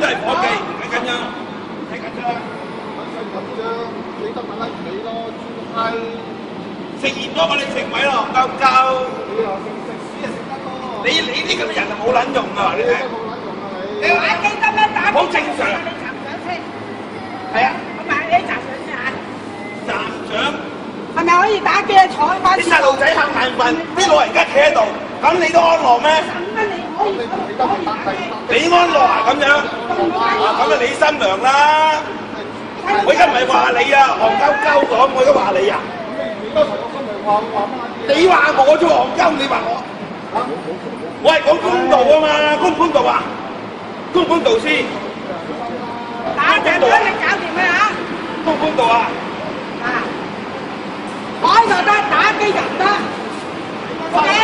嚟伙計，唔使緊張，唔使緊張。 咁樣你得咪拉住你咯，係食鹽多過你食米咯，夠唔夠？ 你又食屎啊食得多。 你啲咁嘅人就冇撚用㗎，你睇。 冇撚用啊你。 你話記得咩打？ 好正常。 你站上先。 係啊。 咁咪你站上先嚇。 站長。 係咪可以打機啊？坐翻。 啲細路仔瞌眼瞓，啲老人家企喺度，咁你都安樂咩？ 咁你可以你安樂啊咁樣？啊咁啊你新娘啦！我而家唔係話你啊，戇鳩鳩講，我而家話你啊。 你剛才個新娘話乜嘢？ 你話我做戇鳩，你話我？我係講公道啊嘛，公唔公道啊？公唔公道先？ 打正咗你搞掂佢嚇。 公唔公道啊？ 啊！台就得，打機就唔得。O K。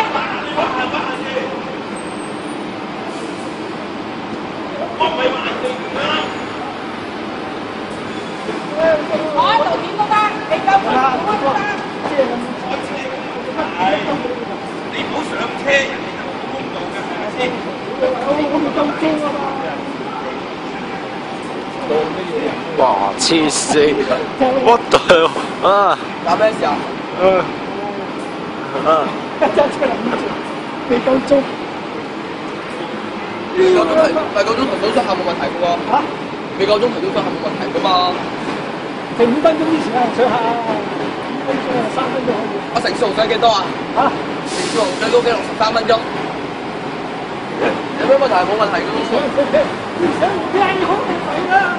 我唔係話你啊。 我喺度點都得，你夠唔夠都得。 係，你唔好上車，人哋就好公道嘅，係咪先？ 我唔夠鐘啊嘛。 哇！黐線，what the 啊！ 打咩時候？ 揸車諗住未夠鐘。 未夠鐘提早出客冇問題嘅喎。嚇？未夠鐘提早出客冇問題嘅嘛。 停5分鐘之前啊，上下5分鐘啊，3分鐘可以。 我乘數使幾多啊？ 嚇？ 乘數使都幾63分鐘。有咩問題？冇問題嘅喎。 你係好明明啊！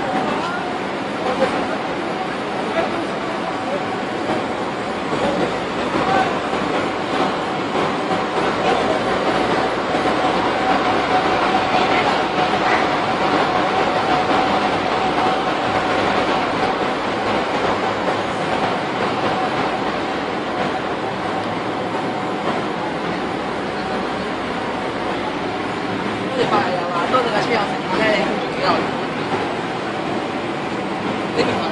多謝架車友食飯咧，你幾耐？呢邊